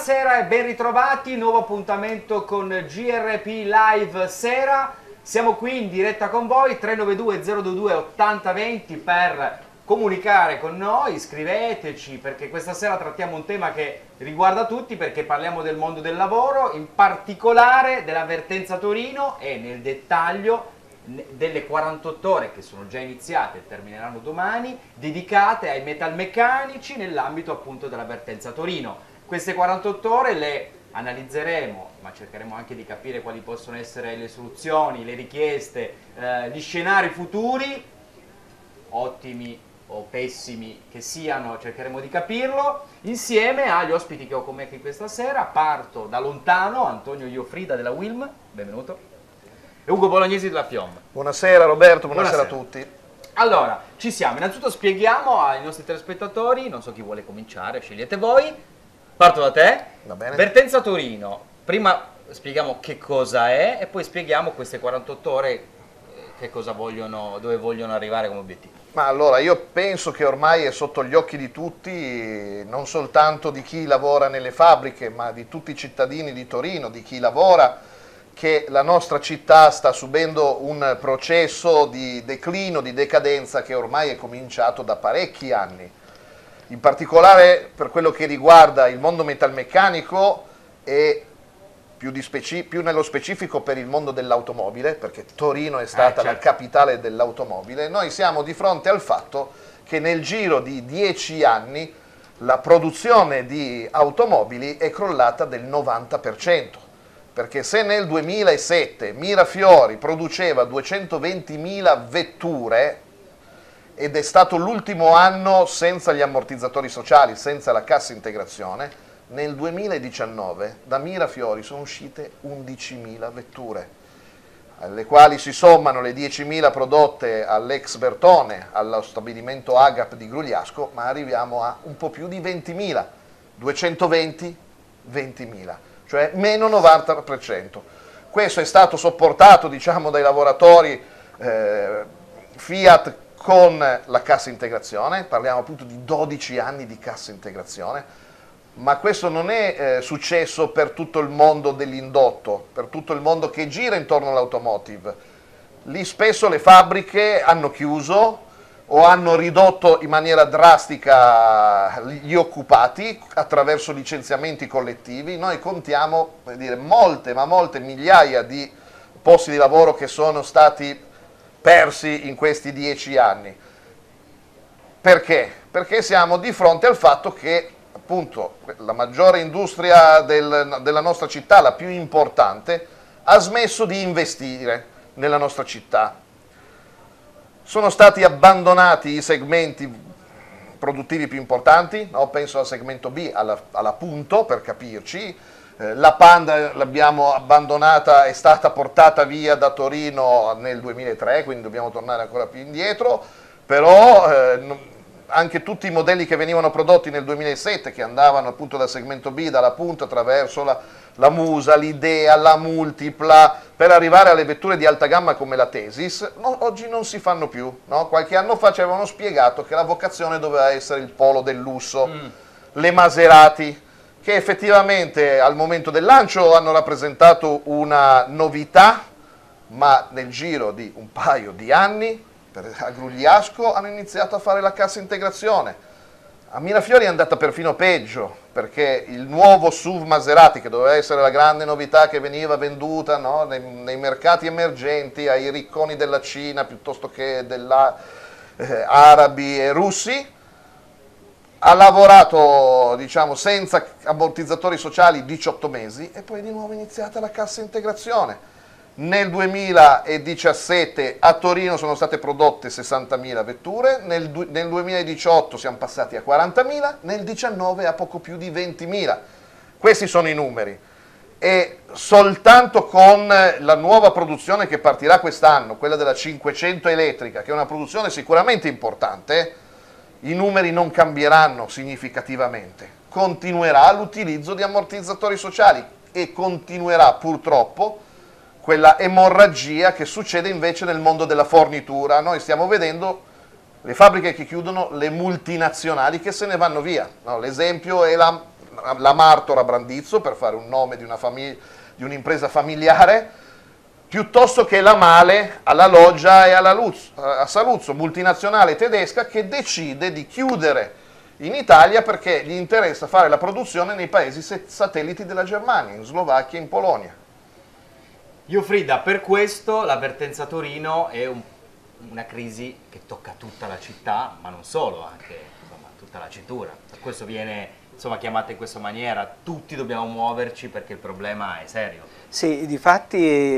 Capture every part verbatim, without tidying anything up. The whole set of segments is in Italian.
Buonasera e ben ritrovati, nuovo appuntamento con G R P Live Sera. Siamo qui in diretta con voi, tre nove due zero due due ottanta venti per comunicare con noi, scriveteci perché questa sera trattiamo un tema che riguarda tutti perché parliamo del mondo del lavoro, in particolare della Vertenza Torino e nel dettaglio delle quarantotto ore che sono già iniziate e termineranno domani, dedicate ai metalmeccanici nell'ambito appunto della Vertenza Torino. Queste quarantotto ore le analizzeremo, ma cercheremo anche di capire quali possono essere le soluzioni, le richieste, eh, gli scenari futuri, ottimi o pessimi che siano, cercheremo di capirlo, insieme agli ospiti che ho con me qui questa sera. Parto da lontano, Antonio Iofrida della Wilm, benvenuto. E Ugo Bolognesi della Fiom. Buonasera Roberto, buonasera, buonasera a tutti. Allora, ci siamo. Innanzitutto spieghiamo ai nostri telespettatori, non so chi vuole cominciare, scegliete voi. Parto da te. Va bene. Vertenza Torino. Prima spieghiamo che cosa è e poi spieghiamo queste quarantotto ore che cosa vogliono, dove vogliono arrivare come obiettivo. Ma allora, io penso che ormai è sotto gli occhi di tutti, non soltanto di chi lavora nelle fabbriche, ma di tutti i cittadini di Torino, di chi lavora, che la nostra città sta subendo un processo di declino, di decadenza che ormai è cominciato da parecchi anni. In particolare per quello che riguarda il mondo metalmeccanico e più, di speci- più nello specifico per il mondo dell'automobile, perché Torino è stata eh, certo. la capitale dell'automobile, noi siamo di fronte al fatto che nel giro di dieci anni la produzione di automobili è crollata del novanta per cento. Perché se nel duemilasette Mirafiori produceva duecentoventimila vetture ed è stato l'ultimo anno senza gli ammortizzatori sociali, senza la cassa integrazione, nel duemiladiciannove da Mirafiori sono uscite undicimila vetture, alle quali si sommano le diecimila prodotte all'ex Bertone, allo stabilimento Agap di Grugliasco, ma arriviamo a un po' più di ventimila, duecentoventi, ventimila. Cioè meno novanta per cento. Questo è stato sopportato, diciamo, dai lavoratori eh, Fiat con la cassa integrazione, parliamo appunto di dodici anni di cassa integrazione, ma questo non è eh, successo per tutto il mondo dell'indotto, per tutto il mondo che gira intorno all'automotive. Lì spesso le fabbriche hanno chiuso o hanno ridotto in maniera drastica gli occupati attraverso licenziamenti collettivi. Noi contiamo, per dire, molte, ma molte migliaia di posti di lavoro che sono stati persi in questi dieci anni. Perché? Perché siamo di fronte al fatto che appunto la maggiore industria del, della nostra città, la più importante, ha smesso di investire nella nostra città. Sono stati abbandonati i segmenti produttivi più importanti, no? Penso al segmento B, alla, alla Punto, per capirci. Eh, la Panda l'abbiamo abbandonata, è stata portata via da Torino nel duemilatré, quindi dobbiamo tornare ancora più indietro, però eh, anche tutti i modelli che venivano prodotti nel duemilasette, che andavano appunto dal segmento B, dalla Punto, attraverso la, la Musa, l'Idea, la Multipla, per arrivare alle vetture di alta gamma come la Tesis, no, oggi non si fanno più. No? Qualche anno fa ci avevano spiegato che la vocazione doveva essere il polo del lusso, mm. le Maserati, che effettivamente al momento del lancio hanno rappresentato una novità, ma nel giro di un paio di anni per, a Grugliasco hanno iniziato a fare la cassa integrazione. A Mirafiori è andata perfino peggio, perché il nuovo S U V Maserati, che doveva essere la grande novità che veniva venduta, no, nei, nei mercati emergenti ai ricconi della Cina piuttosto che della, eh, arabi e russi, ha lavorato, diciamo, senza ammortizzatori sociali diciotto mesi e poi di nuovo è iniziata la cassa integrazione. Nel duemiladiciassette a Torino sono state prodotte sessantamila vetture, nel, nel duemiladiciotto siamo passati a quarantamila, nel diciannove a poco più di ventimila. Questi sono i numeri. E soltanto con la nuova produzione che partirà quest'anno, quella della cinquecento elettrica, che è una produzione sicuramente importante, i numeri non cambieranno significativamente. Continuerà l'utilizzo di ammortizzatori sociali e continuerà purtroppo quella emorragia che succede invece nel mondo della fornitura. Noi stiamo vedendo le fabbriche che chiudono, le multinazionali che se ne vanno via. No, l'esempio è la, la Martora Brandizzo, per fare un nome di una famiglia, di un'impresa familiare, piuttosto che la Male alla Loggia e alla Luz, a Saluzzo, multinazionale tedesca che decide di chiudere in Italia perché gli interessa fare la produzione nei paesi satelliti della Germania, in Slovacchia e in Polonia. Iofrida, per questo la Vertenza Torino è un, una crisi che tocca tutta la città, ma non solo, anche insomma, tutta la cintura. Per questo viene insomma, chiamata in questa maniera, tutti dobbiamo muoverci perché il problema è serio. Sì, difatti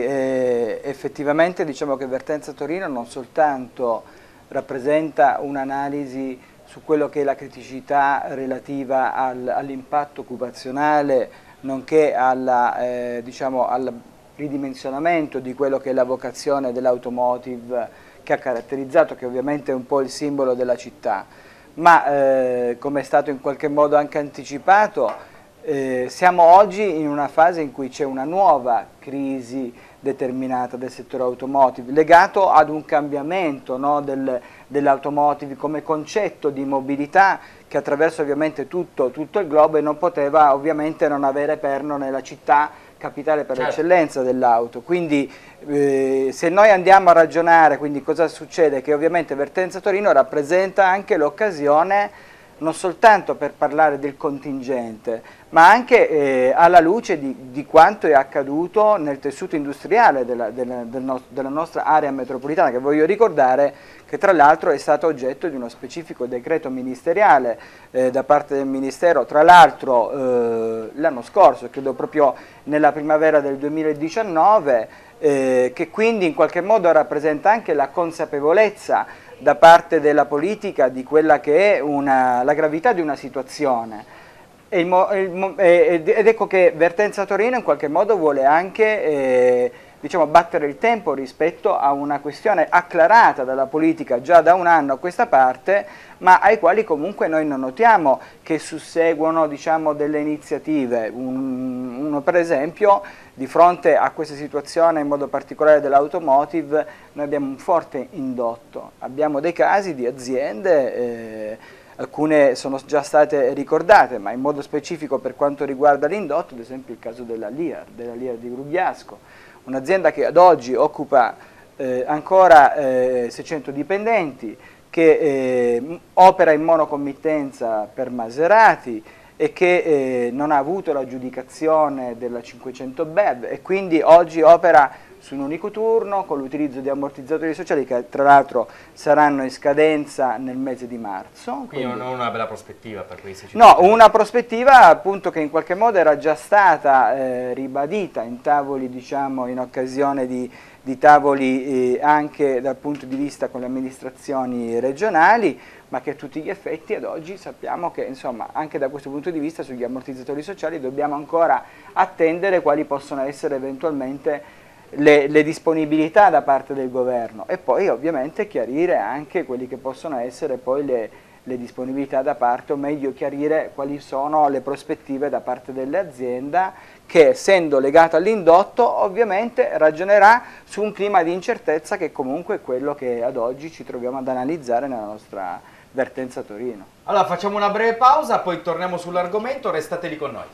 eh, effettivamente diciamo che Vertenza Torino non soltanto rappresenta un'analisi su quello che è la criticità relativa al, all'impatto occupazionale, nonché alla, eh, diciamo, al ridimensionamento di quello che è la vocazione dell'automotive che ha caratterizzato, che ovviamente è un po' il simbolo della città, ma eh, come è stato in qualche modo anche anticipato, eh, siamo oggi in una fase in cui c'è una nuova crisi determinata del settore automotive, legato ad un cambiamento, no, del, dell'automotive come concetto di mobilità che attraverso ovviamente tutto, tutto il globo e non poteva ovviamente non avere perno nella città capitale per certo. l'eccellenza dell'auto. Quindi eh, se noi andiamo a ragionare, quindi cosa succede? Che ovviamente Vertenza Torino rappresenta anche l'occasione non soltanto per parlare del contingente, ma anche eh, alla luce di, di quanto è accaduto nel tessuto industriale della, della, del no, della nostra area metropolitana, che voglio ricordare che tra l'altro è stato oggetto di uno specifico decreto ministeriale eh, da parte del Ministero, tra l'altro eh, l'anno scorso, credo proprio nella primavera del duemiladiciannove, eh, che quindi in qualche modo rappresenta anche la consapevolezza da parte della politica di quella che è una, la gravità di una situazione. E il, il, ed ecco che Vertenza Torino in qualche modo vuole anche eh, diciamo, battere il tempo rispetto a una questione acclarata dalla politica già da un anno a questa parte, ma ai quali comunque noi non notiamo che susseguono diciamo, delle iniziative. Un, uno per esempio, di fronte a questa situazione in modo particolare dell'automotive, noi abbiamo un forte indotto, abbiamo dei casi di aziende, eh, alcune sono già state ricordate, ma in modo specifico per quanto riguarda l'indotto, ad esempio il caso della Lear, della Lear di Grubiasco, un'azienda che ad oggi occupa eh, ancora eh, seicento dipendenti, che eh, opera in monocommittenza per Maserati e che eh, non ha avuto l'aggiudicazione della cinquecento B E V e quindi oggi opera su un unico turno con l'utilizzo di ammortizzatori sociali che tra l'altro saranno in scadenza nel mese di marzo. Quindi, quindi non una bella prospettiva per quei seicento? No, una prospettiva appunto che in qualche modo era già stata eh, ribadita in tavoli, diciamo, in occasione di, di tavoli eh, anche dal punto di vista con le amministrazioni regionali, ma che a tutti gli effetti ad oggi sappiamo che insomma anche da questo punto di vista sugli ammortizzatori sociali dobbiamo ancora attendere quali possono essere eventualmente Le, le disponibilità da parte del governo e poi ovviamente chiarire anche quelli che possono essere poi le, le disponibilità da parte, o meglio chiarire quali sono le prospettive da parte dell'azienda che, essendo legata all'indotto, ovviamente ragionerà su un clima di incertezza che comunque è quello che ad oggi ci troviamo ad analizzare nella nostra Vertenza Torino. Allora facciamo una breve pausa, poi torniamo sull'argomento, restate lì con noi.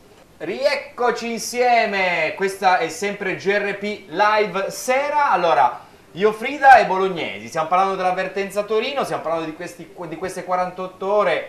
Rieccoci insieme, questa è sempre G R P Live Sera. Allora, Iofrida e Bolognesi, stiamo parlando della Vertenza Torino, stiamo parlando di, questi, di queste quarantotto ore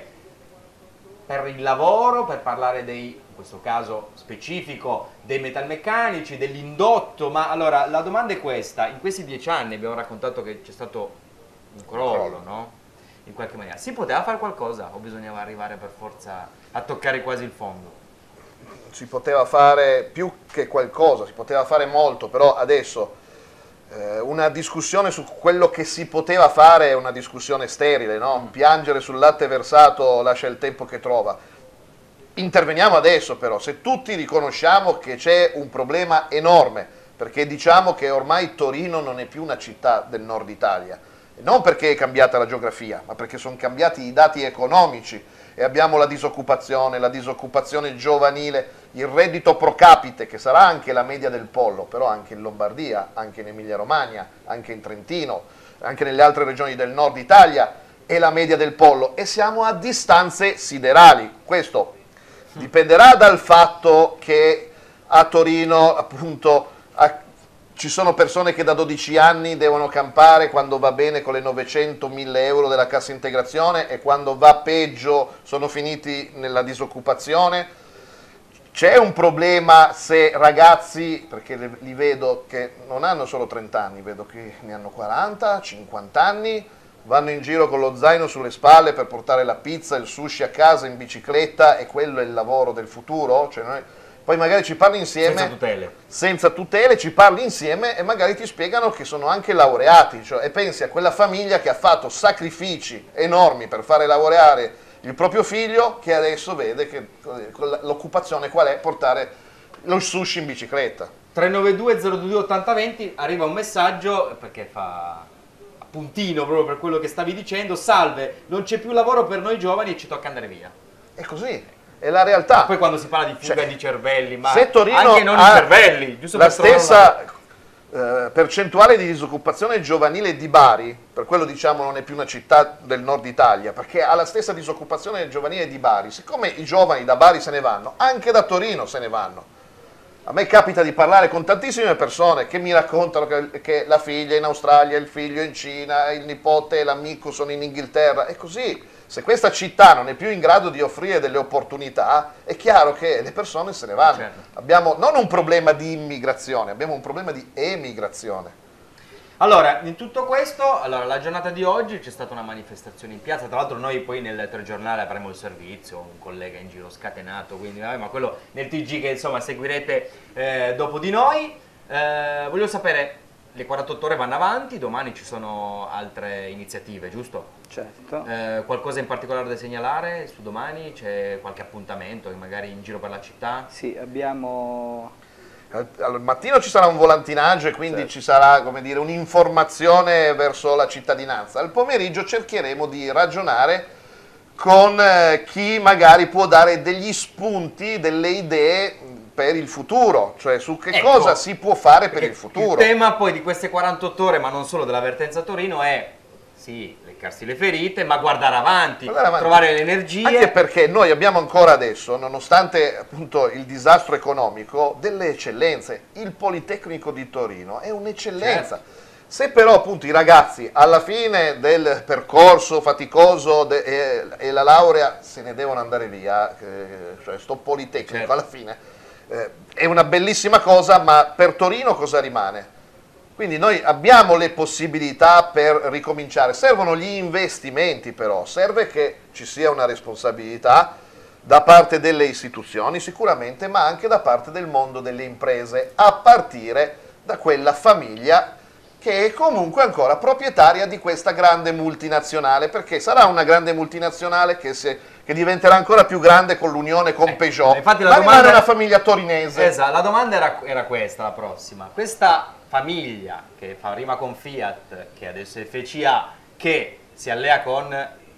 per il lavoro, per parlare dei, in questo caso specifico, dei metalmeccanici, dell'indotto, ma allora la domanda è questa, in questi dieci anni abbiamo raccontato che c'è stato un crollo, no? In qualche maniera, si poteva fare qualcosa o bisognava arrivare per forza a toccare quasi il fondo? Si poteva fare più che qualcosa, si poteva fare molto, però adesso eh, una discussione su quello che si poteva fare è una discussione sterile, no? Mm. Piangere sul latte versato lascia il tempo che trova. Interveniamo adesso però, se tutti riconosciamo che c'è un problema enorme, perché diciamo che ormai Torino non è più una città del nord Italia, non perché è cambiata la geografia, ma perché sono cambiati i dati economici, e abbiamo la disoccupazione, la disoccupazione giovanile, il reddito pro capite che sarà anche la media del pollo, però anche in Lombardia, anche in Emilia Romagna, anche in Trentino, anche nelle altre regioni del nord Italia è la media del pollo e siamo a distanze siderali. Questo dipenderà dal fatto che a Torino appunto a, ci sono persone che da dodici anni devono campare quando va bene con le novecento mille euro della cassa integrazione e quando va peggio sono finiti nella disoccupazione. C'è un problema se ragazzi, perché li vedo che non hanno solo trenta anni, vedo che ne hanno quaranta, cinquanta anni, vanno in giro con lo zaino sulle spalle per portare la pizza, il sushi a casa in bicicletta e quello è il lavoro del futuro? Cioè noi, poi magari ci parli insieme, senza tutele. senza tutele, ci parli insieme e magari ti spiegano che sono anche laureati, cioè, e pensi a quella famiglia che ha fatto sacrifici enormi per fare laureare il proprio figlio, che adesso vede che l'occupazione qual è? Portare lo sushi in bicicletta. tre nove due zero due ottanta venti, arriva un messaggio, perché fa puntino proprio per quello che stavi dicendo: salve, non c'è più lavoro per noi giovani e ci tocca andare via. È così. È la realtà. Poi quando si parla di fuga cioè, di cervelli, ma se Torino anche non i ha cervelli, giusto la per trovare stessa eh, percentuale di disoccupazione giovanile di Bari, per quello diciamo non è più una città del nord Italia, perché ha la stessa disoccupazione giovanile di Bari, siccome i giovani da Bari se ne vanno, anche da Torino se ne vanno. A me capita di parlare con tantissime persone che mi raccontano che, che la figlia è in Australia, il figlio è in Cina, il nipote e l'amico sono in Inghilterra, è così. Se questa città non è più in grado di offrire delle opportunità, è chiaro che le persone se ne vanno. Certo. Abbiamo non un problema di immigrazione, abbiamo un problema di emigrazione. Allora, in tutto questo, allora, la giornata di oggi c'è stata una manifestazione in piazza, tra l'altro noi poi nel telegiornale avremo il servizio, un collega in giro scatenato, quindi vabbè, ma quello nel T G che insomma seguirete eh, dopo di noi. Eh, voglio sapere, le quarantotto ore vanno avanti, domani ci sono altre iniziative, giusto? Certo. Eh, qualcosa in particolare da segnalare su domani? C'è qualche appuntamento magari in giro per la città? Sì, abbiamo... Al mattino ci sarà un volantinaggio e quindi certo. ci sarà, come dire, un'informazione verso la cittadinanza. Al pomeriggio cercheremo di ragionare con eh, chi magari può dare degli spunti, delle idee per il futuro, cioè su che ecco, cosa si può fare per il futuro. Il tema poi di queste quarantotto ore, ma non solo dell'avvertenza Torino, è sì, leccarsi le ferite, ma guardare avanti, guardare avanti, trovare le energie. Anche perché noi abbiamo ancora adesso, nonostante appunto il disastro economico, delle eccellenze. Il Politecnico di Torino è un'eccellenza. Certo. Se però appunto i ragazzi alla fine del percorso faticoso de, e, e la laurea se ne devono andare via, eh, cioè sto Politecnico certo. alla fine, eh, è una bellissima cosa, ma per Torino cosa rimane? Quindi noi abbiamo le possibilità per ricominciare, servono gli investimenti però, serve che ci sia una responsabilità da parte delle istituzioni sicuramente, ma anche da parte del mondo delle imprese, a partire da quella famiglia che è comunque ancora proprietaria di questa grande multinazionale, perché sarà una grande multinazionale che, se, che diventerà ancora più grande con l'unione con eh, Peugeot, infatti la ma domanda rimane una famiglia torinese. Esatto, la domanda era, era questa, la prossima. Questa famiglia che fa rima con Fiat, che adesso è F C A, che si allea con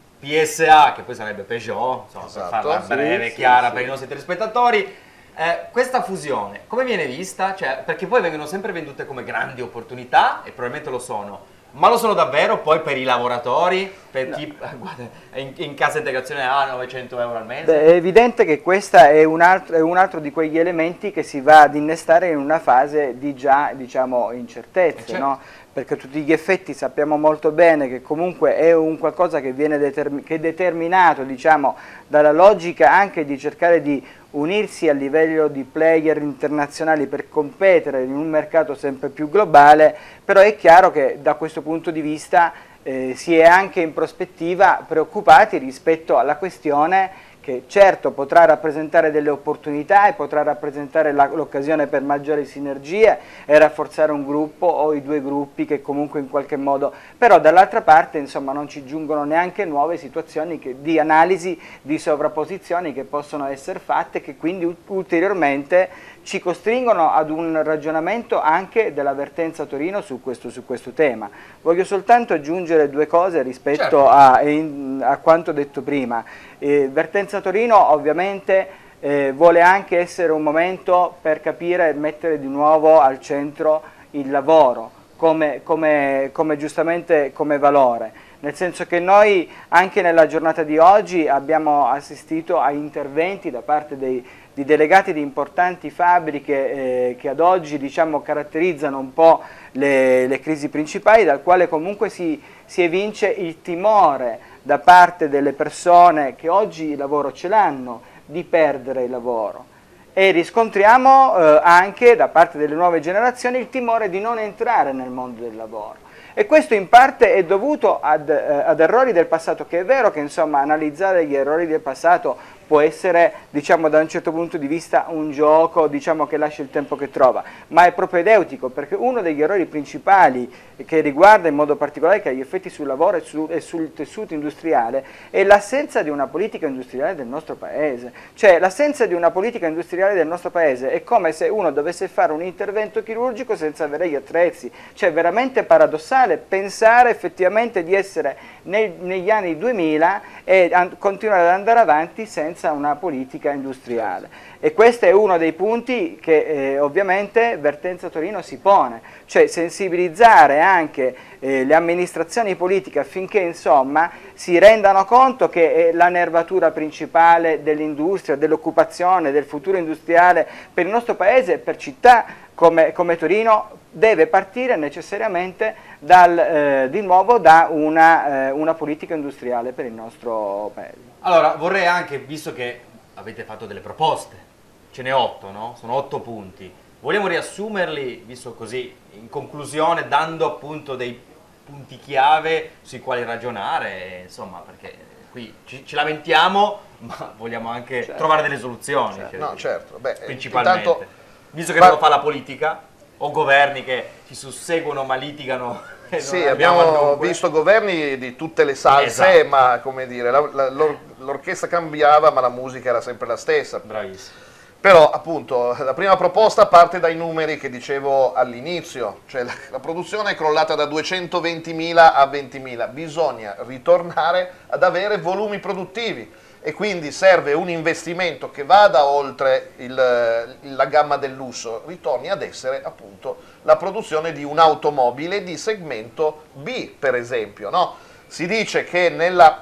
P S A, che poi sarebbe Peugeot, insomma, esatto, per farla breve, sì, chiara sì, per sì. i nostri telespettatori, eh, questa fusione come viene vista? Cioè, perché poi vengono sempre vendute come grandi opportunità, e probabilmente lo sono, ma lo sono davvero poi per i lavoratori, per chi no. guarda, in, in cassa integrazione ha novecento euro al mese? Beh, è evidente che questo è un, altro, è un altro di quegli elementi che si va ad innestare in una fase di già, diciamo, incertezze, certo. no? Perché a tutti gli effetti sappiamo molto bene che comunque è un qualcosa che viene determi che è determinato, diciamo, dalla logica anche di cercare di unirsi a livello di player internazionali per competere in un mercato sempre più globale, però è chiaro che da questo punto di vista eh, si è anche in prospettiva preoccupati rispetto alla questione che certo potrà rappresentare delle opportunità e potrà rappresentare l'occasione per maggiori sinergie e rafforzare un gruppo o i due gruppi che comunque in qualche modo, però dall'altra parte insomma non ci giungono neanche nuove situazioni che, di analisi di sovrapposizioni che possono essere fatte, che quindi ulteriormente ci costringono ad un ragionamento anche dell'avvertenza Torino su questo, su questo tema. Voglio soltanto aggiungere due cose rispetto certo. a, in, a quanto detto prima. Eh, Vertenza Torino ovviamente eh, vuole anche essere un momento per capire e mettere di nuovo al centro il lavoro come, come, come giustamente come valore. nel senso che noi anche nella giornata di oggi abbiamo assistito a interventi da parte dei, di delegati di importanti fabbriche eh, che ad oggi diciamo, caratterizzano un po' le, le crisi principali, dal quale comunque si, si evince il timore da parte delle persone che oggi il lavoro ce l'hanno di perdere il lavoro. E riscontriamo eh, anche da parte delle nuove generazioni il timore di non entrare nel mondo del lavoro. E questo in parte è dovuto ad, eh, ad errori del passato, che è vero che insomma analizzare gli errori del passato può essere, diciamo, da un certo punto di vista un gioco, diciamo, che lascia il tempo che trova, ma è propedeutico, perché uno degli errori principali che riguarda in modo particolare, che ha gli effetti sul lavoro e, su, e sul tessuto industriale, è l'assenza di una politica industriale del nostro paese. Cioè l'assenza di una politica industriale del nostro paese è come se uno dovesse fare un intervento chirurgico senza avere gli attrezzi. Cioè veramente paradossale pensare effettivamente di essere nel, negli anni duemila e an- continuare ad andare avanti senza una politica industriale. E questo è uno dei punti che eh, ovviamente Vertenza Torino si pone, cioè sensibilizzare anche eh, le amministrazioni politiche affinché insomma si rendano conto che è la nervatura principale dell'industria, dell'occupazione, del futuro industriale per il nostro paese e per città come, come Torino deve partire necessariamente dal, eh, di nuovo da una, eh, una politica industriale per il nostro paese. Allora, vorrei anche, visto che avete fatto delle proposte, ce ne otto, no? Sono otto punti. Vogliamo riassumerli, visto così, in conclusione, dando appunto dei punti chiave sui quali ragionare, insomma, perché qui ci, ci lamentiamo, ma vogliamo anche certo. trovare delle soluzioni. Certo. Cioè, no, certo. Beh, principalmente. Intanto, visto che ma... non lo fa la politica, o governi che si susseguono ma litigano. Sì, abbiamo, abbiamo visto governi di tutte le salse, esatto. ma come dire, l'orchestra cambiava ma la musica era sempre la stessa. Bravissimo. Però appunto la prima proposta parte dai numeri che dicevo all'inizio, cioè la, la produzione è crollata da duecentoventimila a ventimila, bisogna ritornare ad avere volumi produttivi e quindi serve un investimento che vada oltre il, la gamma del lusso, ritorni ad essere appunto la produzione di un'automobile di segmento B, per esempio, no? Si dice che nella,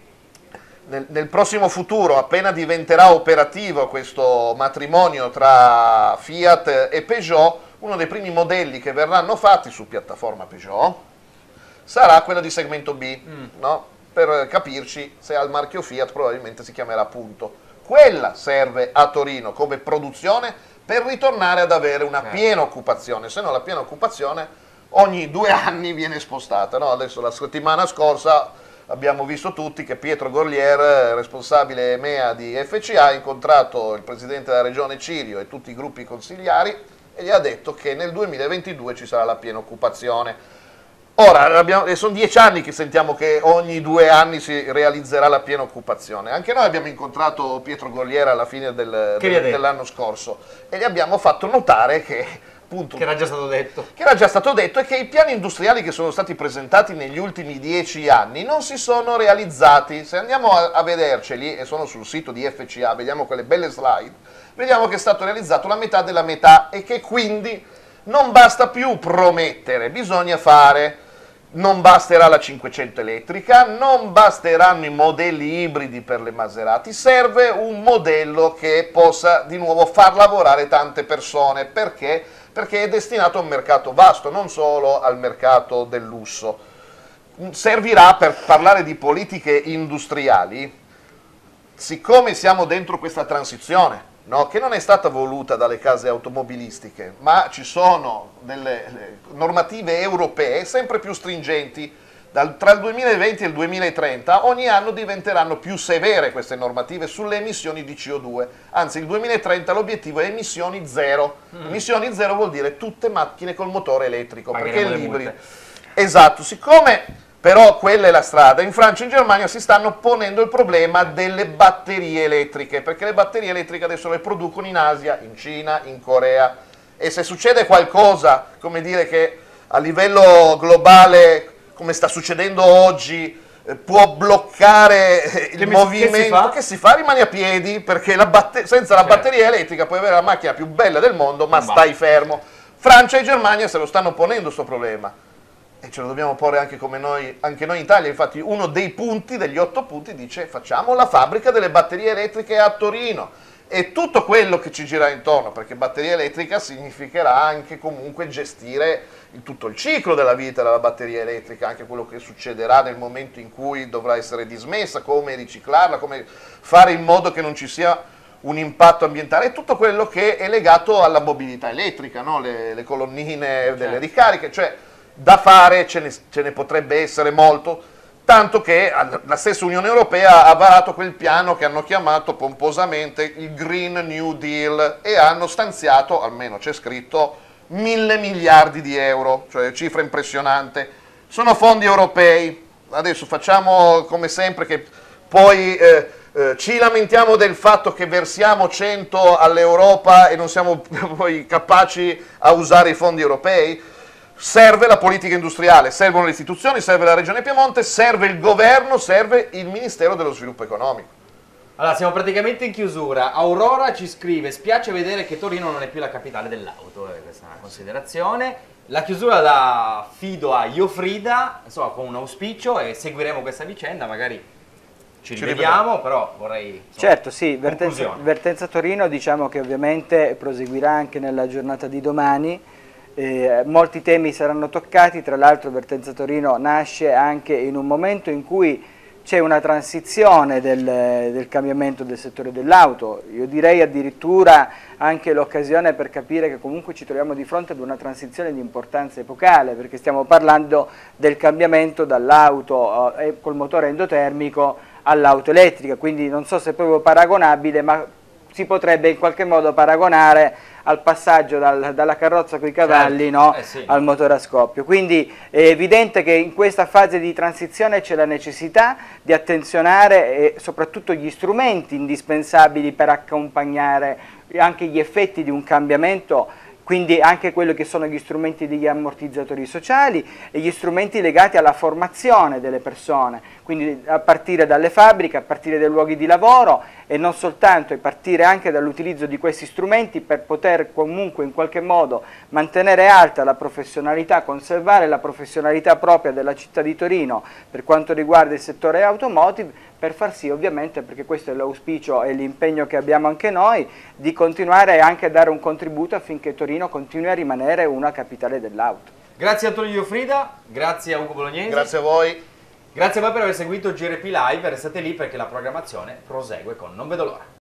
nel, nel prossimo futuro, appena diventerà operativo questo matrimonio tra Fiat e Peugeot, uno dei primi modelli che verranno fatti su piattaforma Peugeot sarà quello di segmento B, mm. no? Per capirci, se ha il marchio Fiat probabilmente si chiamerà Punto. Quella serve a Torino come produzione per ritornare ad avere una piena occupazione, se no la piena occupazione ogni due anni viene spostata. No? Adesso la settimana scorsa abbiamo visto tutti che Pietro Gorlier, responsabile E M E A di F C A, ha incontrato il presidente della regione Cirio e tutti i gruppi consigliari e gli ha detto che nel duemilaventidue ci sarà la piena occupazione. Ora, abbiamo, sono dieci anni che sentiamo che ogni due anni si realizzerà la piena occupazione. Anche noi abbiamo incontrato Pietro Gorliera alla fine del, del, dell'anno scorso e gli abbiamo fatto notare che, appunto, che era già stato detto. Che era già stato detto e che i piani industriali che sono stati presentati negli ultimi dieci anni non si sono realizzati. Se andiamo a, a vederceli, e sono sul sito di F C A, vediamo quelle belle slide, vediamo che è stato realizzato la metà della metà e che quindi non basta più promettere, bisogna fare. Non basterà la cinquecento elettrica, non basteranno i modelli ibridi per le Maserati, serve un modello che possa di nuovo far lavorare tante persone. Perché? Perché è destinato a un mercato vasto, non solo al mercato del lusso. Servirà, per parlare di politiche industriali, siccome siamo dentro questa transizione, no, che non è stata voluta dalle case automobilistiche, ma ci sono delle normative europee sempre più stringenti, dal, tra il duemilaventi e il duemilatrenta ogni anno diventeranno più severe queste normative sulle emissioni di C O due, anzi il duemilatrenta l'obiettivo è emissioni zero, mm. emissioni zero vuol dire tutte macchine col motore elettrico, perché è liberi. Esatto, siccome però quella è la strada. In Francia e in Germania si stanno ponendo il problema delle batterie elettriche, perché le batterie elettriche adesso le producono in Asia, in Cina, in Corea, e se succede qualcosa, come dire, che a livello globale, come sta succedendo oggi, eh, può bloccare il che movimento, che si, fa? che si fa? Rimani a piedi, perché la batter- senza la certo. batteria elettrica puoi avere la macchina più bella del mondo, ma stai fermo. Francia e Germania se lo stanno ponendo questo problema. e ce lo dobbiamo porre anche come noi, anche noi in Italia. Infatti uno dei punti, degli otto punti, dice facciamo la fabbrica delle batterie elettriche a Torino. E tutto quello che ci gira intorno, perché batteria elettrica significherà anche comunque gestire il, tutto il ciclo della vita della batteria elettrica, anche quello che succederà nel momento in cui dovrà essere dismessa, come riciclarla, come fare in modo che non ci sia un impatto ambientale, e tutto quello che è legato alla mobilità elettrica, no? le, le colonnine delle ricariche, cioè da fare ce ne, ce ne potrebbe essere molto. Tanto che la stessa Unione Europea ha varato quel piano che hanno chiamato pomposamente il Green New Deal e hanno stanziato, almeno c'è scritto, mille miliardi di euro, cioè cifra impressionante. Sono fondi europei. Adesso facciamo come sempre che poi eh, eh, ci lamentiamo del fatto che versiamo cento all'Europa e non siamo poi capaci a usare i fondi europei. Serve la politica industriale, servono le istituzioni, serve la Regione Piemonte, serve il governo, serve il Ministero dello Sviluppo Economico. Allora, siamo praticamente in chiusura. Aurora ci scrive: spiace vedere che Torino non è più la capitale dell'auto, eh, questa è una considerazione. La chiusura la fido a Iofrida, insomma, con un auspicio, e seguiremo questa vicenda, magari ci rivediamo, però vorrei... Insomma, certo, sì, Vertenza, Vertenza Torino diciamo che ovviamente proseguirà anche nella giornata di domani. Eh, molti temi saranno toccati, tra l'altro Vertenza Torino nasce anche in un momento in cui c'è una transizione del, del cambiamento del settore dell'auto, io direi addirittura anche l'occasione per capire che comunque ci troviamo di fronte ad una transizione di importanza epocale, perché stiamo parlando del cambiamento dall'auto eh, col motore endotermico all'auto elettrica, quindi non so se è proprio paragonabile, ma si potrebbe in qualche modo paragonare al passaggio dal, dalla carrozza con i cavalli, certo, no, eh sì. al motore a scoppio. Quindi è evidente che in questa fase di transizione c'è la necessità di attenzionare e soprattutto gli strumenti indispensabili per accompagnare anche gli effetti di un cambiamento, quindi anche quelli che sono gli strumenti degli ammortizzatori sociali e gli strumenti legati alla formazione delle persone, quindi a partire dalle fabbriche, a partire dai luoghi di lavoro e non soltanto, a partire anche dall'utilizzo di questi strumenti per poter comunque in qualche modo mantenere alta la professionalità, conservare la professionalità propria della città di Torino per quanto riguarda il settore automotive, per far sì ovviamente, perché questo è l'auspicio e l'impegno che abbiamo anche noi, di continuare anche a dare un contributo affinché Torino continui a rimanere una capitale dell'auto. Grazie a Antonio Iofrida, grazie a Ugo Bolognesi. Grazie a voi. Grazie a voi per aver seguito G R P Live, restate lì perché la programmazione prosegue con Non Vedo l'Ora.